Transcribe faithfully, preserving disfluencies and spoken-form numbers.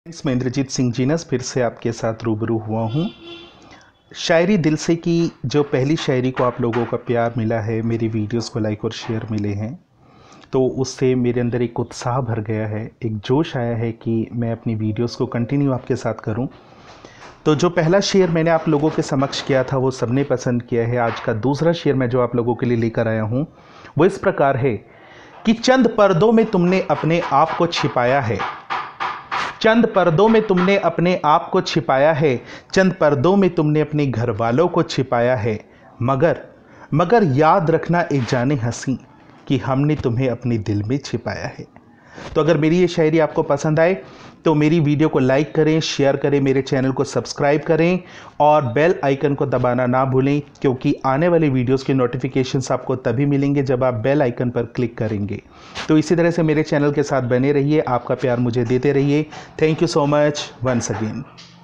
Friends, मैं Indrajit Singh genus फिर से आपके साथ रूबरू हुआ हूँ। शायरी दिल से की जो पहली शायरी को आप लोगों का प्यार मिला है, मेरी वीडियोस को लाइक और शेयर मिले हैं, तो उससे मेरे अंदर एक उत्साह भर गया है, एक जोश आया है कि मैं अपनी वीडियोस को कंटिन्यू आपके साथ करूं। तो जो पहला शेर मैंने आप लोगों के समक्ष किया था वो सबने पसंद किया है। आज का दूसरा शेर मैं जो आप लोगों के लिए लेकर आया हूँ वो इस प्रकार है कि चंद पर्दों में तुमने अपने आप को छिपाया है, चंद पर्दों में तुमने अपने आप को छिपाया है, चंद पर्दों में तुमने अपने घर वालों को छिपाया है, मगर मगर याद रखना एक जाने हंसी कि हमने तुम्हें अपने दिल में छिपाया है। तो अगर मेरी ये शायरी आपको पसंद आए तो मेरी वीडियो को लाइक करें, शेयर करें, मेरे चैनल को सब्सक्राइब करें और बेल आइकन को दबाना ना भूलें, क्योंकि आने वाले वीडियोस के नोटिफिकेशंस आपको तभी मिलेंगे जब आप बेल आइकन पर क्लिक करेंगे। तो इसी तरह से मेरे चैनल के साथ बने रहिए, आपका प्यार मुझे देते रहिए। Thank you so much once again.